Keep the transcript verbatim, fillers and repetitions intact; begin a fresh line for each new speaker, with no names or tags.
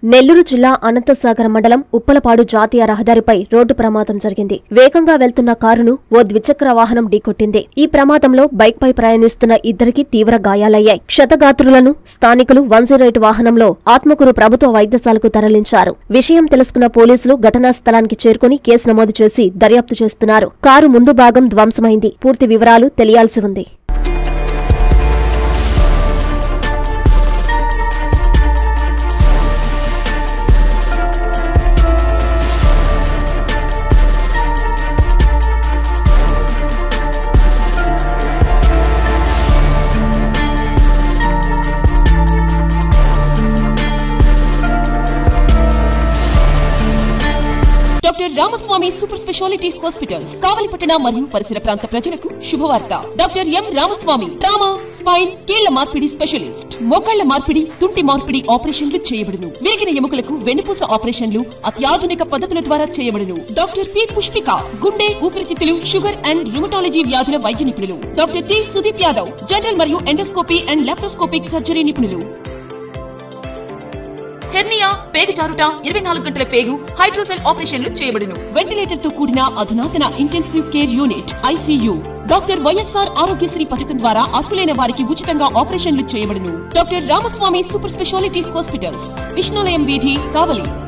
నెల్లూరు జిల్లా అనంతసాగర మండలం ఉప్పలపాడు జాతీయ రహదారిపై రోడ్డు ప్రమాదం జరిగింది. వేగంగా వెళ్తున్న కారును ఓ ద్విచక్ర వాహనం ఢీకొట్టింది. ఈ ప్రమాదంలో బైక్పై ప్రయాణిస్తున్న ఇద్దరికి తీవ్ర గాయాలయ్యాయి. క్షతగాత్రులను స్థానికులు వన్ జీరో ఎయిట్ వాహనంలో ఆత్మకూరు ప్రభుత్వ వైద్యశాలకు తరలించారు. విషయం తెలుసుకున్న పోలీసులు ఘటనా స్థలానికి చేరుకుని కేసు నమోదు చేసి దర్యాప్తు చేస్తున్నారు. కారు ముందు భాగం ధ్వంసమైంది. పూర్తి వివరాలు తెలియాల్సి ఉంది.
Doctor Ramaswamy super speciality hospitals కావలిపట్టణ మరియు పరిసర ప్రాంత ప్రజలకు శుభవార్త. Doctor M Ramaswamy trauma, spine, కీళ్ల మార్పిడి స్పెషలిస్ట్. మోకాళ్ల మార్పిడి, తుంటి మార్పిడి ఆపరేషన్లు చేయబడును. విరిగిన ఎముకలకు వెన్నుపూస ఆపరేషన్లు అత్యాధునిక పద్ధతుల ద్వారా చేయబడును. డాక్టర్ పి పుష్పిక గుండె, ఊపిరితిత్తులు, షుగర్ అండ్ రుమటాలజీ వ్యాధుల వైద్య నిపుణులు. Doctor T Sudeep Yadav general మరియు ఎండోస్కోపీ అండ్ లాప్రోస్కోపిక్ సర్జరీ నిపుణులు. హెర్నియా, పేగు జారుట, ఇరవై నాలుగు గంటల పేగు, హైడ్రోసెల్ ఆపరేషన్లు చేయబడును. వెంటిలేటర్ తో కూడిన అధునాతన intensive care unit ICU. Doctor YSR Aarogyasri పథకం ద్వారా అర్హులైన వారికి ఉచితంగా ఆపరేషన్లు చేయబడును. Doctor Ramaswamy super speciality hospitals, Vishnulayam వీధి, కావలి.